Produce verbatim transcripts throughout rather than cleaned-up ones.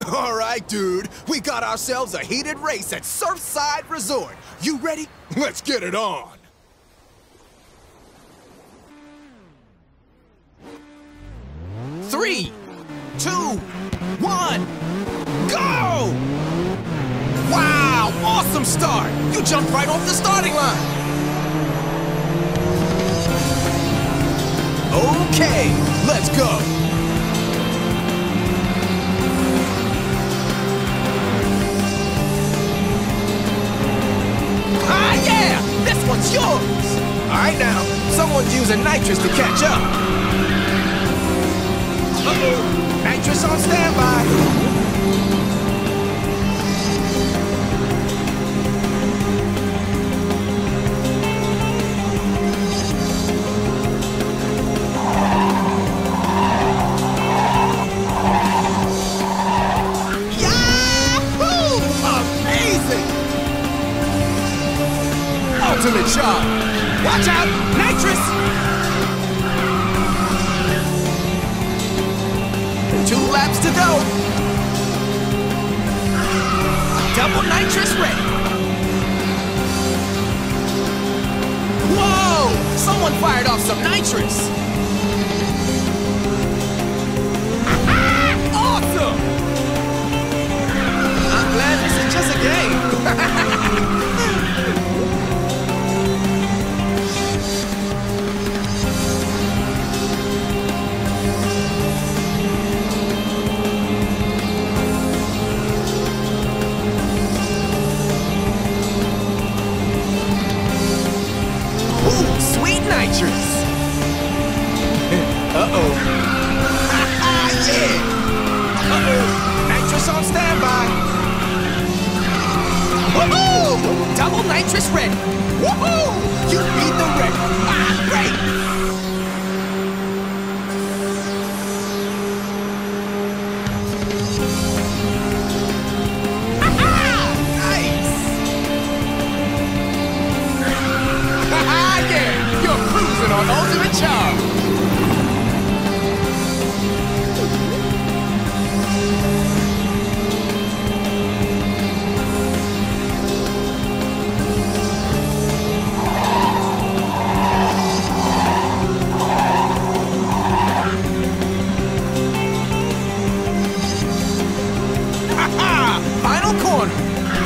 All right, dude. We got ourselves a heated race at Surfside Resort. You ready? Let's get it on. Three, two, one, go! Wow, awesome start! You jumped right off the starting line. Okay, let's go. Ah, yeah! This one's yours! All right, now, someone's using nitrous to catch up. Uh-oh! Nitrous on standby. Yahoo! Amazing! Ultimate shot! Watch out! Nitrous! Two laps to go. Double nitrous ready. Whoa! Someone fired off some nitrous. Awesome! I'm glad this is just a game. Nitrous! Uh-oh. Yeah! Uh-oh. Nitrous on standby. Woohoo! Double nitrous ready. Woohoo! You beat the record. Ah, great! On ultimate charm. Ha-ha! Final corner.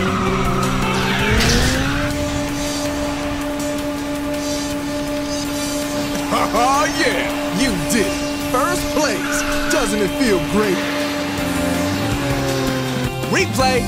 Oh yeah, you did it. First place. Doesn't it feel great? Replay.